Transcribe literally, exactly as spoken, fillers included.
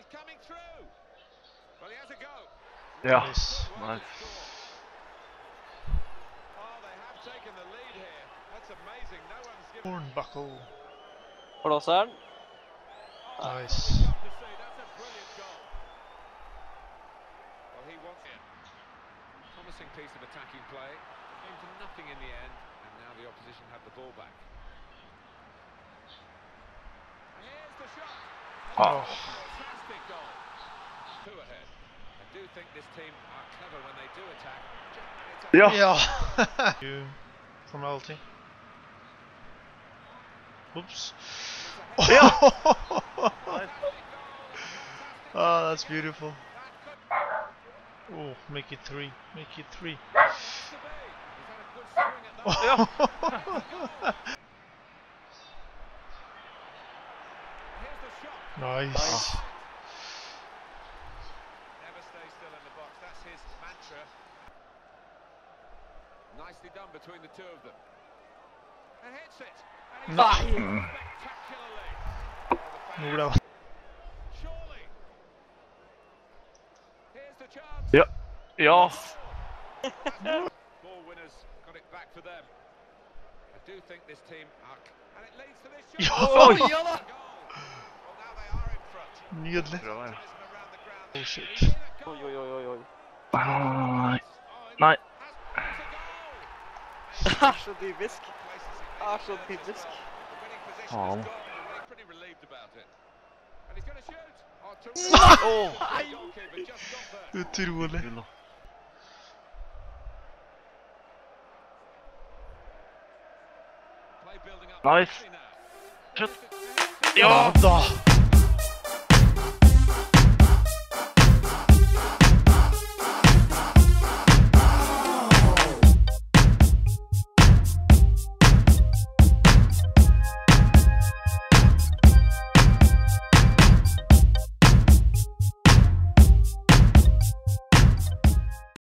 Ja. Nice. Nice. Hornbuckle. Blåseren. Nice. Promising piece of attacking play. Came to nothing in the end, and now the opposition have the ball back. And here's the shot. Oh. Fantastic goal. Two ahead. I do think this team are clever when they do attack. Ja. Yeah. You from L T. Oops. Yeah. Oh, that's beautiful. Oh, make it three. Make it three. Ja. Nice. Never stay still in the box. That's his mantra. Nicely done between the two of them. And hits it. And No. he's spectacularly. Bra. Surely. Here's the chance. Ja. Ja. Ball winners got it back for them. I do think this team are, and it leads to this shot. Ja. Oi. Goal. Well, now they are in front. Nydelig. Bra der. Around the ground. Oh shit. Oi, oi, oi, oi, oi. Nei. Nei. Det er så dypisk. Det er så typisk. Faen. Åh! Utrolig. Gull, da. Nice. Shit. Ja. Da.